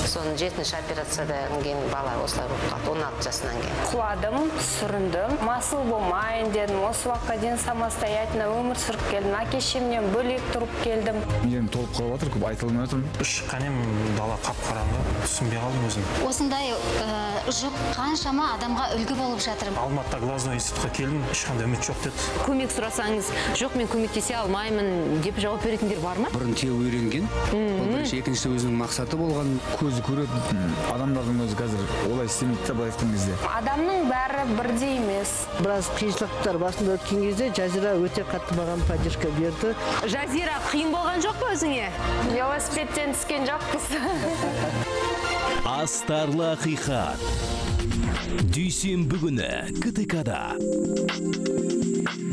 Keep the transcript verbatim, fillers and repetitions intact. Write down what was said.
Соның жетінші операциядан кейін бала осылай болып қалды, он алты жасынан кейін. Құладым, сүріндім, масыл болмайын дедім, осы уақытқа дейін самостоятельно өмір сүріп келдім, әке-шешемнен бөлек тұрып келдім. Мен толып қалып жатыр, көп айтылмай отырмын. Шыққанем дала қап-қараңғы, түсінбей қалдым өзім. Осындай жұп қаншама адамға үлгі болып жатырмын. Алматыда глазной институтқа келдім, ешқандай үміт жоқ деді. Көмек сұрасаңыз, жоқ мен көмектесе алмаймын деп жауап беретіндер бар ма? Бұрын теу үйренген, ол бірінші, екіншісі өзінің мақсаты болған. Көзі көретін адамдардың өзі қазір олай істемейді де былай айтқан кезде. Адамның бәрі бірдей емес. Біраз қиыншылықтар басында өткен кезде Жазира өте қатты маған поддержка берді. Жазира, қиын болған жоқ па өзіңе? Велосипедтен түскен жоқпыз. Астарлы ақиқат. Дүйсенбі күні КТК-да.